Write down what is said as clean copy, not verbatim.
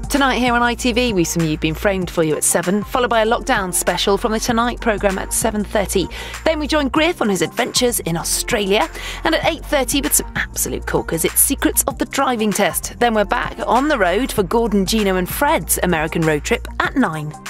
Tonight here on ITV, we've some You've Been Framed for you at 7, followed by a lockdown special from the Tonight programme at 7:30. Then we join Griff on his adventures in Australia. And at 8:30, with some absolute corkers, it's Secrets of the Driving Test. Then we're back on the road for Gordon, Gino and Fred's American road trip at 9.